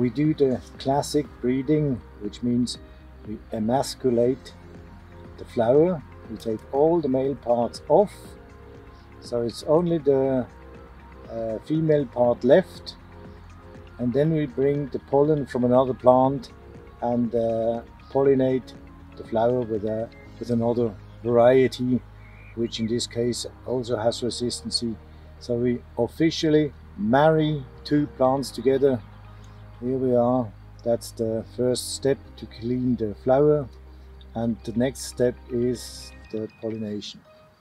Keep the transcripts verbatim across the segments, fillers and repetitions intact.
We do the classic breeding, which means we emasculate the flower. We take all the male parts off, so it's only the uh, female part left, and then we bring the pollen from another plant and uh, pollinate the flower with, a, with another variety, which in this case also has resistance. So we officially marry two plants together. Here we are. That's the first step to clean the flower, and the next step is the pollination.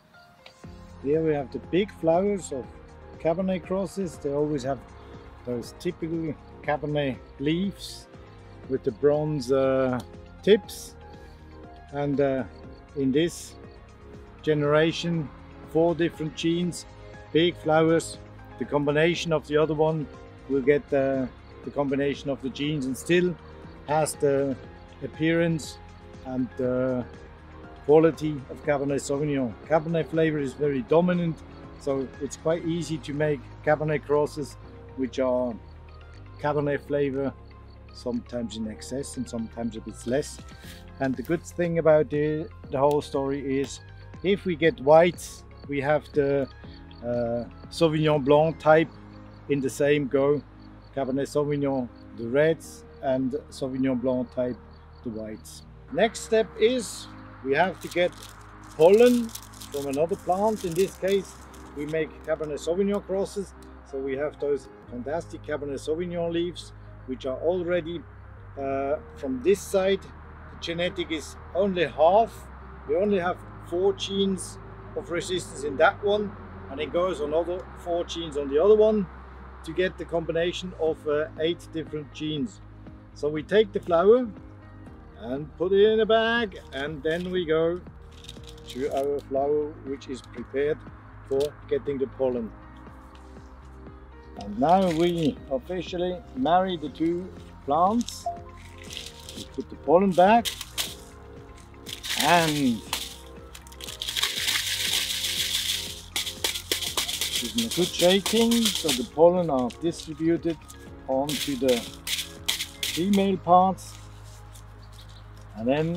Here we have the big flowers of Cabernet crosses. They always have those typical Cabernet leaves with the bronze uh, tips, and uh, in this generation four different genes, big flowers. The combination of the other one will get uh, the combination of the genes and still has the appearance and the quality of Cabernet Sauvignon. Cabernet flavor is very dominant, so it's quite easy to make Cabernet crosses which are Cabernet flavor, sometimes in excess and sometimes a bit less. And the good thing about the, the whole story is, if we get whites, we have the uh, Sauvignon Blanc type in the same go. Cabernet Sauvignon, the reds, and Sauvignon Blanc type, the whites. Next step is we have to get pollen from another plant. In this case, we make Cabernet Sauvignon crosses. So we have those fantastic Cabernet Sauvignon leaves, which are already uh, from this side. The genetic is only half. We only have four genes of resistance in that one, and it goes on other four genes on the other one to get the combination of uh, eight different genes. So we take the flower and put it in a bag, and then we go to our flower, which is prepared for getting the pollen. And now we officially marry the two plants. We put the pollen back and give them a good shaking so the pollen are distributed onto the female parts. And then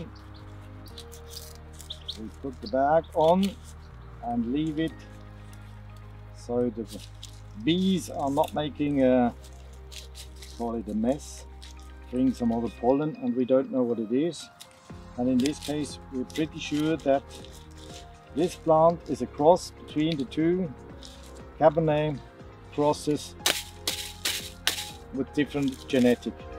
we put the bag on and leave it so the bees are not making a, call it a mess, bring some other pollen and we don't know what it is. And in this case we're pretty sure that this plant is a cross between the two Cabernet crosses with different genetic.